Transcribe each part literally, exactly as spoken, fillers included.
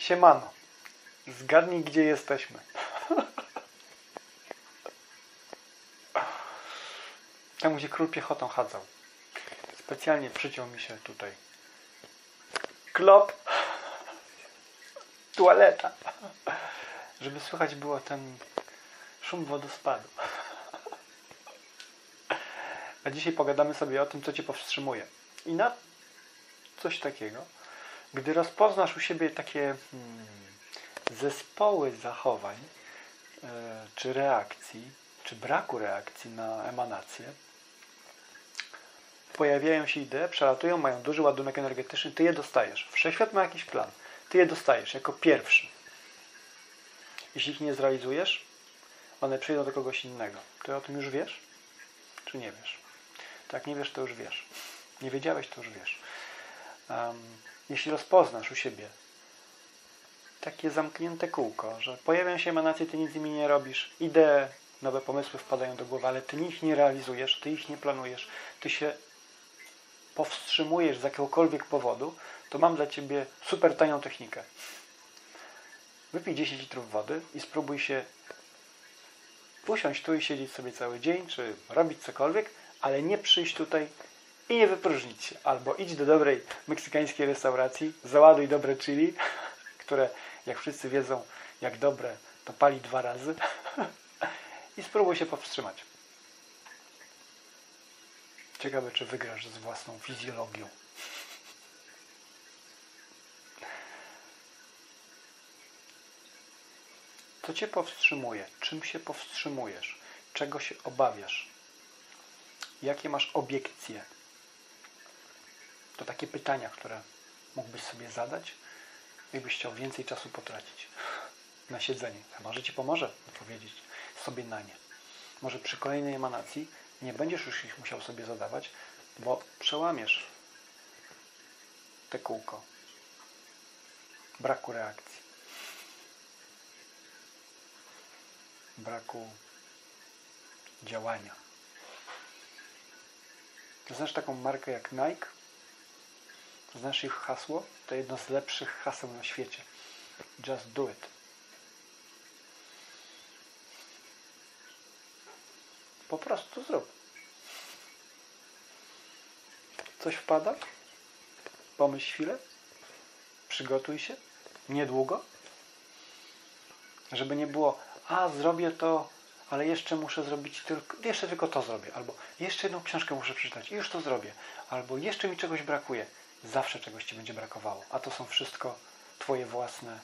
Siemano. Zgadnij, gdzie jesteśmy. Tam, gdzie król piechotą chadzał. Specjalnie przyciął mi się tutaj. Klop. Toaleta. Żeby słychać było ten szum wodospadu. A dzisiaj pogadamy sobie o tym, co Cię powstrzymuje. I na coś takiego, gdy rozpoznasz u siebie takie hmm, zespoły zachowań, yy, czy reakcji, czy braku reakcji na emanację, pojawiają się idee, przelatują, mają duży ładunek energetyczny, Ty je dostajesz. Wszechświat ma jakiś plan. Ty je dostajesz jako pierwszy. Jeśli ich nie zrealizujesz, one przyjdą do kogoś innego. Ty o tym już wiesz? Czy nie wiesz? Tak, nie wiesz, to już wiesz. Nie wiedziałeś, to już wiesz. Um, jeśli rozpoznasz u siebie takie zamknięte kółko, że pojawiają się emanacje, Ty nic z nimi nie robisz, idee, nowe pomysły wpadają do głowy, ale Ty ich nie realizujesz, Ty ich nie planujesz, Ty się powstrzymujesz z jakiegokolwiek powodu, to mam dla Ciebie super tanią technikę. Wypij dziesięć litrów wody i spróbuj się usiąść tu i siedzieć sobie cały dzień, czy robić cokolwiek, ale nie przyjść tutaj i nie wypróżnić się. Albo idź do dobrej meksykańskiej restauracji, załaduj dobre chili, które, jak wszyscy wiedzą, jak dobre, to pali dwa razy i spróbuj się powstrzymać. Ciekawe, czy wygrasz z własną fizjologią. Co Cię powstrzymuje? Czym się powstrzymujesz? Czego się obawiasz? Jakie masz obiekcje? To takie pytania, które mógłbyś sobie zadać, jakbyś chciał więcej czasu potracić na siedzenie. A może Ci pomoże odpowiedzieć sobie na nie. Może przy kolejnej emanacji nie będziesz już ich musiał sobie zadawać, bo przełamiesz te kółko braku reakcji, braku działania. Znasz taką markę jak Nike? Znasz ich hasło? To jedno z lepszych haseł na świecie. Just do it. Po prostu zrób. Coś wpada? Pomyśl chwilę. Przygotuj się. Niedługo. Żeby nie było, a zrobię to, ale jeszcze muszę zrobić tylko, jeszcze tylko to zrobię. Albo jeszcze jedną książkę muszę przeczytać i już to zrobię. Albo jeszcze mi czegoś brakuje. Zawsze czegoś Ci będzie brakowało. A to są wszystko Twoje własne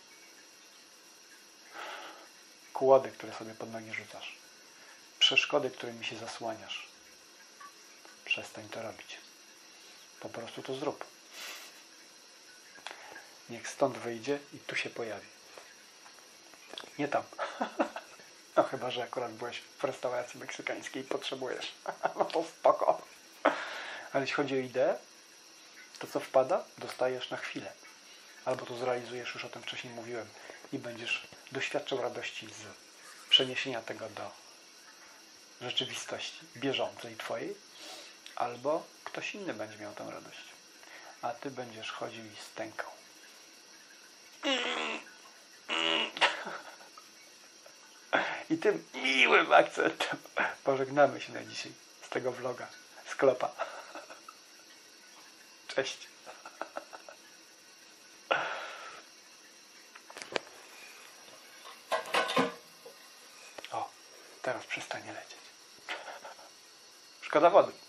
kłody, które sobie pod nogi rzucasz. Przeszkody, którymi się zasłaniasz. Przestań to robić. Po prostu to zrób. Niech stąd wyjdzie i tu się pojawi. Nie tam. No chyba, że akurat byłeś w restauracji meksykańskiej i potrzebujesz. No to spoko. Ale jeśli chodzi o ideę, to co wpada, dostajesz na chwilę. Albo to zrealizujesz, już o tym wcześniej mówiłem, i będziesz doświadczał radości z przeniesienia tego do rzeczywistości bieżącej Twojej, albo ktoś inny będzie miał tę radość, a Ty będziesz chodził i stękał. I tym miłym akcentem pożegnamy się na dzisiaj z tego vloga, z Klopa. Cześć. O, teraz przestanie lecieć. Szkoda wody.